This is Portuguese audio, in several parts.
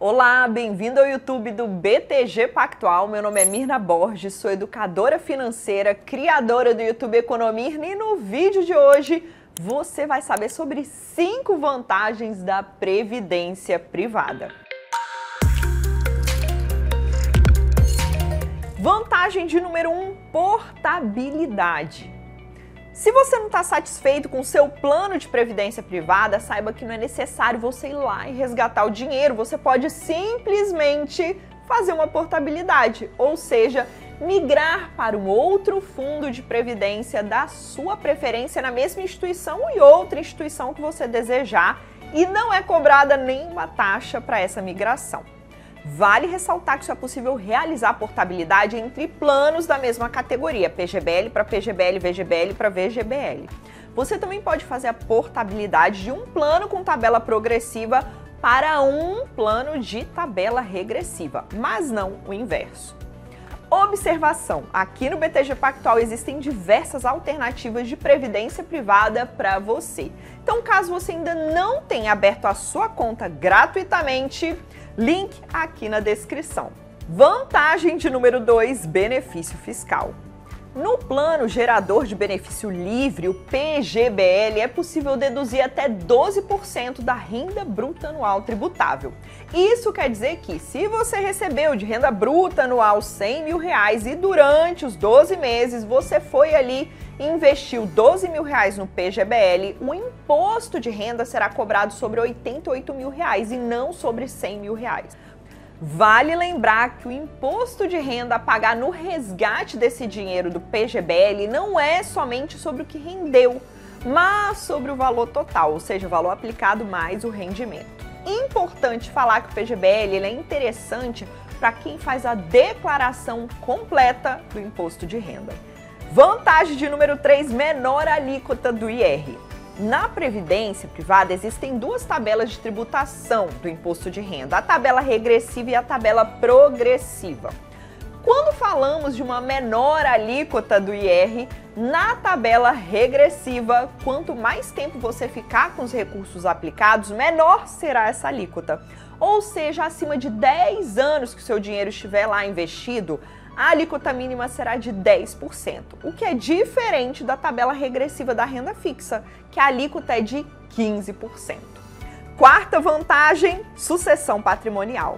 Olá, bem-vindo ao YouTube do BTG Pactual. Meu nome é Mirna Borges, sou educadora financeira, criadora do YouTube Economirna e no vídeo de hoje você vai saber sobre 5 vantagens da previdência privada. Vantagem de número 1, portabilidade. Se você não está satisfeito com o seu plano de previdência privada, saiba que não é necessário você ir lá e resgatar o dinheiro. Você pode simplesmente fazer uma portabilidade, ou seja, migrar para um outro fundo de previdência da sua preferência na mesma instituição e outra instituição que você desejar, e não é cobrada nenhuma taxa para essa migração. Vale ressaltar que isso é possível realizar a portabilidade entre planos da mesma categoria, PGBL para PGBL, VGBL para VGBL. Você também pode fazer a portabilidade de um plano com tabela progressiva para um plano de tabela regressiva, mas não o inverso. Observação: aqui no BTG Pactual existem diversas alternativas de previdência privada para você. Então, caso você ainda não tenha aberto a sua conta gratuitamente, link aqui na descrição. Vantagem de número 2, benefício fiscal. No plano gerador de benefício livre, o PGBL, é possível deduzir até 12% da renda bruta anual tributável. Isso quer dizer que, se você recebeu de renda bruta anual R$100 mil e durante os 12 meses você foi ali e investiu R$12 mil no PGBL, o imposto de renda será cobrado sobre R$88 mil e não sobre R$100 mil. Vale lembrar que o imposto de renda a pagar no resgate desse dinheiro do PGBL não é somente sobre o que rendeu, mas sobre o valor total, ou seja, o valor aplicado mais o rendimento. Importante falar que o PGBL é interessante para quem faz a declaração completa do imposto de renda. Vantagem de número 3, menor alíquota do IR. Na previdência privada existem duas tabelas de tributação do imposto de renda, a tabela regressiva e a tabela progressiva. Quando falamos de uma menor alíquota do IR, na tabela regressiva, quanto mais tempo você ficar com os recursos aplicados, menor será essa alíquota. Ou seja, acima de 10 anos que o seu dinheiro estiver lá investido, a alíquota mínima será de 10%, o que é diferente da tabela regressiva da renda fixa, que a alíquota é de 15%. Quarta vantagem, sucessão patrimonial.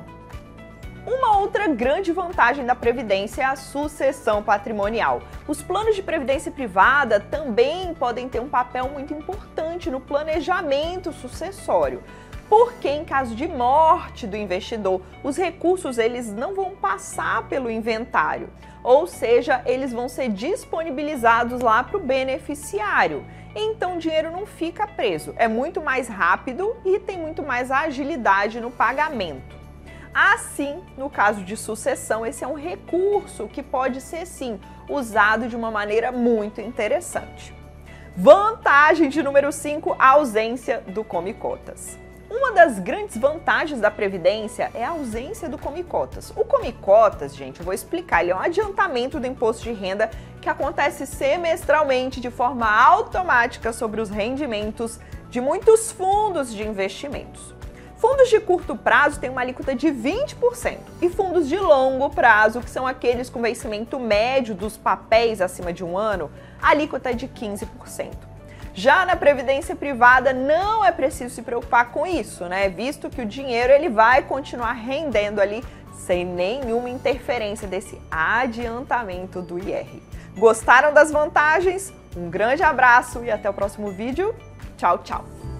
Uma outra grande vantagem da Previdência é a sucessão patrimonial. Os planos de previdência privada também podem ter um papel muito importante no planejamento sucessório, porque em caso de morte do investidor, os recursos eles não vão passar pelo inventário, ou seja, eles vão ser disponibilizados lá para o beneficiário. Então o dinheiro não fica preso, é muito mais rápido e tem muito mais agilidade no pagamento. Assim, no caso de sucessão, esse é um recurso que pode ser sim usado de uma maneira muito interessante. Vantagem de número 5, a ausência do come-cotas. Uma das grandes vantagens da Previdência é a ausência do come-cotas. O come-cotas, gente, eu vou explicar, ele é um adiantamento do imposto de renda que acontece semestralmente de forma automática sobre os rendimentos de muitos fundos de investimentos. Fundos de curto prazo têm uma alíquota de 20% e fundos de longo prazo, que são aqueles com vencimento médio dos papéis acima de um ano, a alíquota é de 15%. Já na previdência privada não é preciso se preocupar com isso, né? Visto que o dinheiro ele vai continuar rendendo ali sem nenhuma interferência desse adiantamento do IR. Gostaram das vantagens? Um grande abraço e até o próximo vídeo. Tchau, tchau!